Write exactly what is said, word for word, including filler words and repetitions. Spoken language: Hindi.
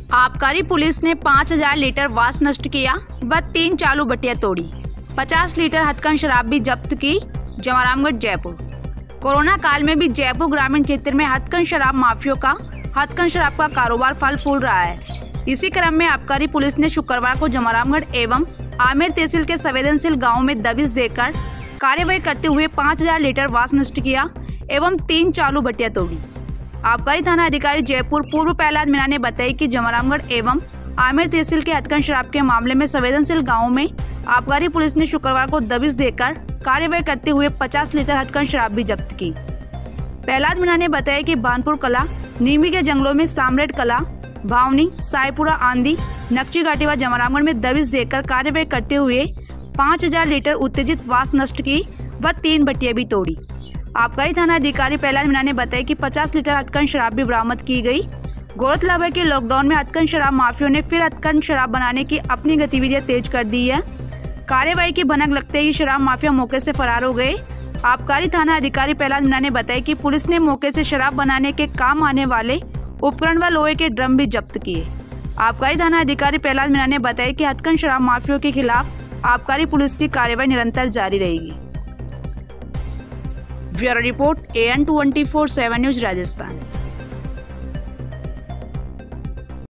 आबकारी पुलिस ने पाँच हज़ार लीटर वास नष्ट किया व तीन चालू बटिया तोड़ी। पचास लीटर हथकंड शराब भी जब्त की। जमरामगढ़ जयपुर। कोरोना काल में भी जयपुर ग्रामीण क्षेत्र में हथकंड शराब माफियों का हथकंड शराब का कारोबार फल फूल रहा है। इसी क्रम में आबकारी पुलिस ने शुक्रवार को जमरामगढ़ एवं आमेर तहसील के संवेदनशील गाँव में दबिश देकर कार्यवाही करते हुए पाँच हज़ार लीटर वास नष्ट किया एवं तीन चालू बटिया तोड़ी। आबकारी थाना अधिकारी जयपुर पूर्व प्रहलाद मीणा ने बताया कि जमरामगढ़ एवं आमेर तहसील के हथकंड शराब के मामले में संवेदनशील गाँव में आबकारी पुलिस ने शुक्रवार को दबिश देकर कार्यवाही करते हुए पचास लीटर हथकंड शराब भी जब्त की। प्रहलाद मीणा ने बताया कि बानपुर कला, नीमी के जंगलों में सामरेड कला, भावनी, साईपुरा, आंधी, नक्ची घाटी व जमरामगढ़ में दबिश देकर कार्यवाही करते हुए पाँच हजार लीटर उत्तेजित वास नष्ट की व तीन भट्टियां भी तोड़ी। आबकारी थाना अधिकारी प्रहलाद मीणा ने बताया कि पचास लीटर हथकंड शराब भी बरामद की गई। गौरतलब है कि लॉकडाउन में हथकंड शराब माफियों ने फिर हथकंड शराब बनाने की अपनी गतिविधियां तेज कर दी है। कार्यवाही की भनक लगते ही शराब माफिया मौके से फरार हो गए। आबकारी थाना अधिकारी प्रहलाद मीणा ने बताया कि पुलिस ने मौके से शराब बनाने के काम आने वाले उपकरण व लोहे के ड्रम भी जब्त किए। आबकारी थाना अधिकारी प्रहलाद मीणा ने बताया कि हथकंड शराब माफियों के खिलाफ आबकारी पुलिस की कार्रवाई निरंतर जारी रहेगी। Bureau report A N twenty four seven news Rajasthan.